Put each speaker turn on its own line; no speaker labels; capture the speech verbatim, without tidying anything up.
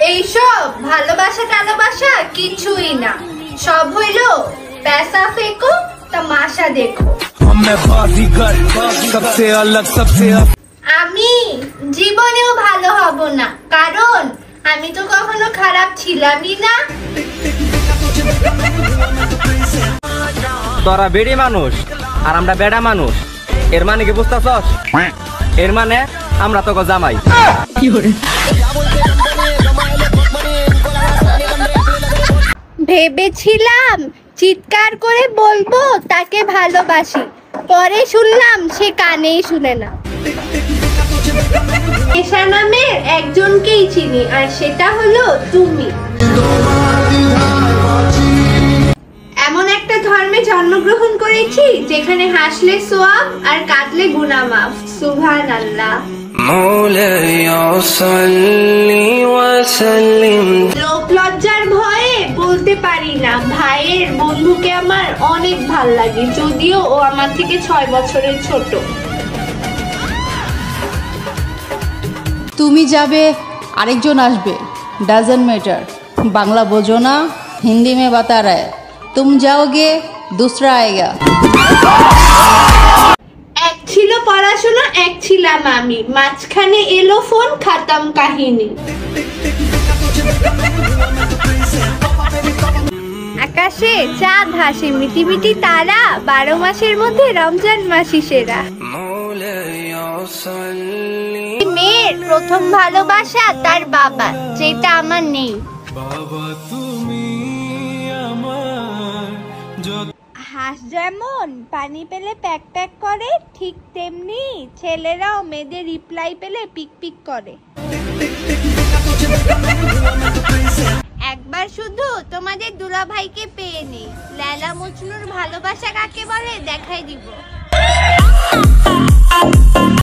এইসব ভালোবাসা টালোবাসা কিছুই না, সব হইলো पैसा फेंको तमाशा देखो। আমি জীবনেও ভালো হব না, কারণ আমি তো কখনো খারাপ ছিলামই না।
তোরা বেড়ি মানুষ আর আমরা বেড়া মানুষ, এর মানে কি বুঝতেছস? এর মানে আমরা তো জামাই।
ভেবেছিলাম চিৎকার করে বলবো তাকে ভালোবাসি, পরে শুনলাম সে কানেই শুনে না। নেশা নামের একজনকেই চিনি, আর সেটা হলো তুমি। এমন একটা ধর্মে জন্মগ্রহণ করেছি যেখানে হাসলে সোয়াব আর কাঁদলে গুনাহ মাফ। সুবহানাল্লাহ। লোক লজ্জার ভয়ে বলতে পারি না ভাইয়ের বন্ধুকে আমার অনেক ভাল লাগে, যদিও ও আমার থেকে ছয় বছরের ছোট।
তুমি যাবে আরেকজন আসবে, ডাজন্ট ম্যাটার। বাংলা বোঝো না, হিন্দি মে বাতা রায়, তুম যাওগে দুসরা আয়েগা।
এক ছিল পড়াশোনা, এক ছিলাম আমি, মাঝখানে এলো ফোন, খাতাম কাহিনী। আকাশে চাঁদ হাসে মিটি মিটি তারা, বারো মাসের মধ্যে রমজান মাসই সেরা। মেয়ের প্রথম ভালোবাসা তার বাবা, যেটা আমার নেই। হাঁস যেমন পানি পেলে প্যাক প্যাক করে, ঠিক তেমনি ছেলেরাও মেয়েদের রিপ্লাই পেলে পিক পিক করে। একবার শুধু তোমাদের দুলাভাইকে পেয়ে নেই, লেলা মজনুর ভালোবাসা কাকে বলে দেখাই দিব।